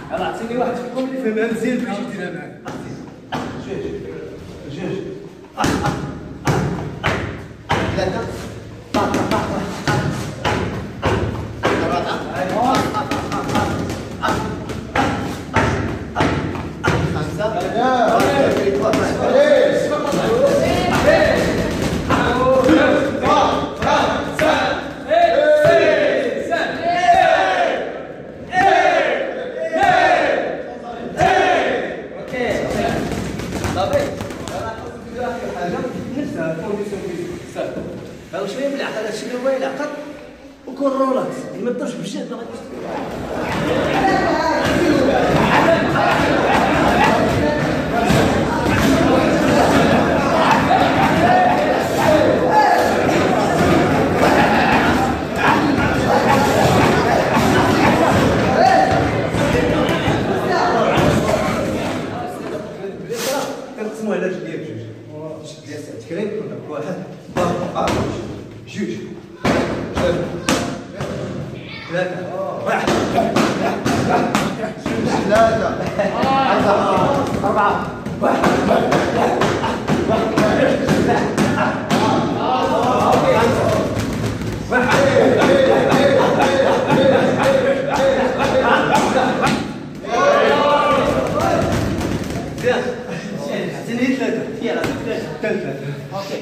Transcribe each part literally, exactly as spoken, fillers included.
يلا عطيني واحد فيكم اللي فهمها مزيان باش يديرها معايا. جوج جوج ثلاثة هاو شويه من العقل، هادشي اللي هو العقل وكون رولكس ما تضربش بجد. كنقسمو على جوج ديال بجوج، شد ديال التكريم واحد جوج ثلاثة واحد ثلاثة أربعة واحد عطيني ثلاثة يلا ثلاثة ثلاثة اوكي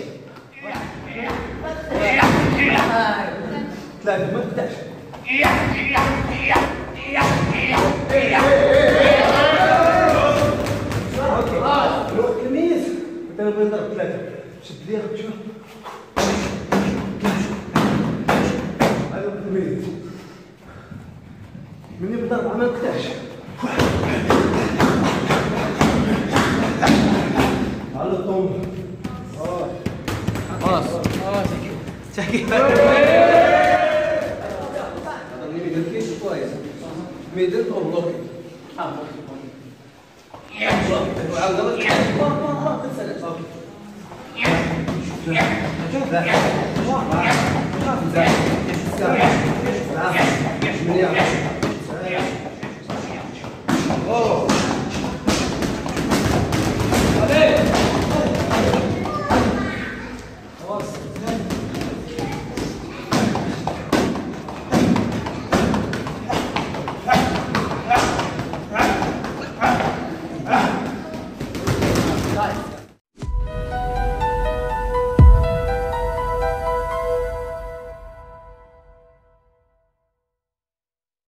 ثلاثة ما تقطعش اوكي روح كميس كنت انا بغي نضرب ثلاثة شد ليها شوف هذا كميس مني بضرب ما نقطعش على الطوم خلاص خلاص تحكي الميدل كيس كويس ميدل او بلوكي اه بلوكي